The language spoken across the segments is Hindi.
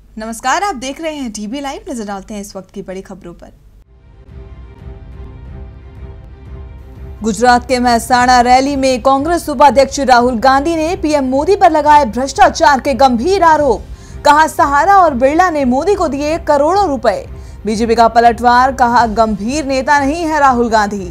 नमस्कार, आप देख रहे हैं डीबी लाइव। नजर डालते हैं इस वक्त की बड़ी खबरों पर। गुजरात के महसाणा रैली में कांग्रेस उपाध्यक्ष राहुल गांधी ने पीएम मोदी पर लगाए भ्रष्टाचार के गंभीर आरोप। कहा, सहारा और बिरला ने मोदी को दिए करोड़ों रुपए। बीजेपी का पलटवार, कहा गंभीर नेता नहीं है राहुल गांधी।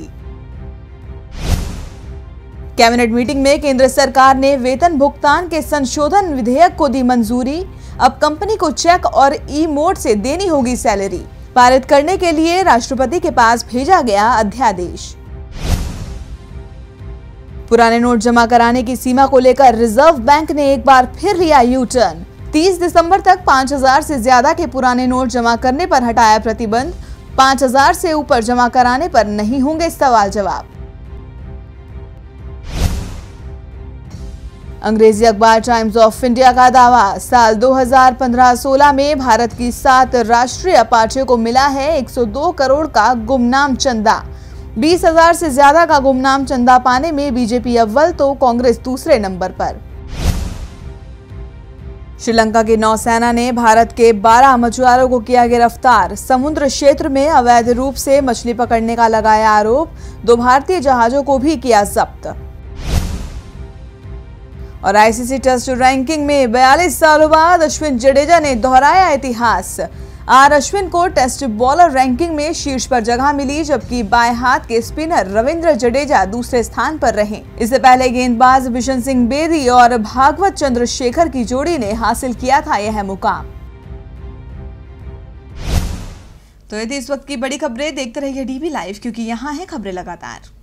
कैबिनेट मीटिंग में केंद्र सरकार ने वेतन भुगतान के संशोधन विधेयक को दी मंजूरी। अब कंपनी को चेक और ई मोड से देनी होगी सैलरी। पारित करने के लिए राष्ट्रपति के पास भेजा गया अध्यादेश। पुराने नोट जमा कराने की सीमा को लेकर रिजर्व बैंक ने एक बार फिर लिया यू टर्न। 30 दिसंबर तक 5000 से ज्यादा के पुराने नोट जमा करने पर हटाया प्रतिबंध। 5000 से ऊपर जमा कराने पर नहीं होंगे सवाल जवाब। अंग्रेजी अखबार टाइम्स ऑफ इंडिया का दावा, साल 2015-16 में भारत की 7 राष्ट्रीय पार्टियों को मिला है 102 करोड़ का गुमनाम चंदा। 20,000 से ज्यादा का गुमनाम चंदा पाने में बीजेपी अव्वल तो कांग्रेस दूसरे नंबर पर। श्रीलंका की नौसेना ने भारत के 12 मछुआरों को किया गिरफ्तार। समुद्र क्षेत्र में अवैध रूप से मछली पकड़ने का लगाया आरोप। 2 भारतीय जहाजों को भी किया जब्त। और आईसीसी टेस्ट रैंकिंग में 42 सालों बाद अश्विन जडेजा ने दोहराया इतिहास। आर अश्विन को टेस्ट बॉलर रैंकिंग में शीर्ष पर जगह मिली, जबकि बाएं हाथ के स्पिनर रविंद्र जडेजा दूसरे स्थान पर रहे। इससे पहले गेंदबाज बिशन सिंह बेदी और भागवत चंद्रशेखर की जोड़ी ने हासिल किया था यह मुकाम। तो ये थी इस वक्त की बड़ी खबरें। देखते रहिए डीबी लाइव, क्योंकि यहाँ है खबरें लगातार।